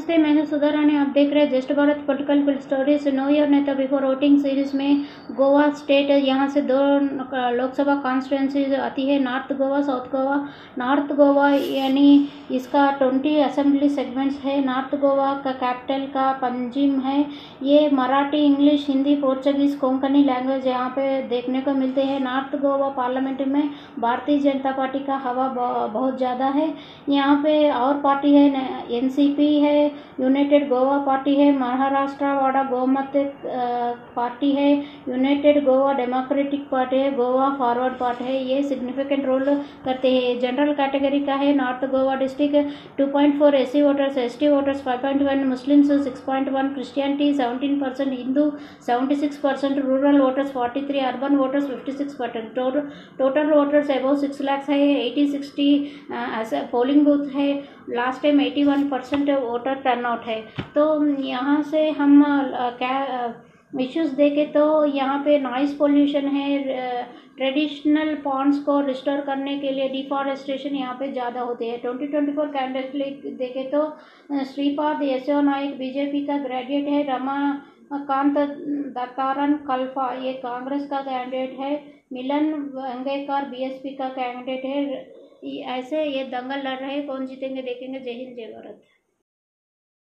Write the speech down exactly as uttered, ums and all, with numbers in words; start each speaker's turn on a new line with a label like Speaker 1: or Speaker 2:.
Speaker 1: नमस्ते, मैं हूं सुधा रानी। आप देख रहे हैं just Bharat political full stories. Know your neta before voting series में गोवा स्टेट, यहाँ से दो लोकसभा कॉन्स्टिट्यूंसीज आती है, north Goa, south Goa. North Goa यानी इसका ट्वेंटी असेंबली सेगमेंट्स है। नॉर्थ गोवा का कैपिटल का पंजिम है। ये Marathi, English, Hindi, Portuguese, Konkani language यहाँ पे देखने को मिलते हैं। नॉर्थ गोवा पार्लियामेंट में भारतीय जनता पार्टी का हवा बहुत ज़्यादा है। यहाँ पे और पार्टी है, एनसीपी है, यूनाइटेड गोवा पार्टी है, महाराष्ट्र वाड़ा गोमत पार्टी है, यूनाइटेड गोवा डेमोक्रेटिक पार्टी है, गोवा फॉरवर्ड पार्टी है। ये सिग्निफिकेंट रोल करते हैं। जनरल कैटेगरी का है north Goa district. Two point four SC voters, ST voters five point one, Muslims six point one, Christianity seventeen percent, Hindu seventy six percent, rural voters forty three, urban voters fifty six percent. Total voters above six lakh है। Eighty sixty polling booth है। Last time eighty one percent voter turnout है। तो यहाँ से हम क्या issues देखें तो यहाँ पे नॉइस पोल्यूशन है। ट्रेडिशनल पॉन्ड्स को रिस्टोर करने के लिए डिफॉरेस्टेशन यहाँ पे ज़्यादा होते हैं। ट्वेंटी ट्वेंटी फोर कैंडिडेट देखें तो श्रीपाद यशो नाइक बीजेपी का ग्रेजुएट है, रमाकांत दत्तारन कल्फा ये कांग्रेस का कैंडिडेट है, मिलन वेंगेकर बीएसपी का कैंडिडेट है। ऐसे ये दंगल लड़ रहे हैं, कौन जीतेंगे देखेंगे। जय हिंद, जय भारत।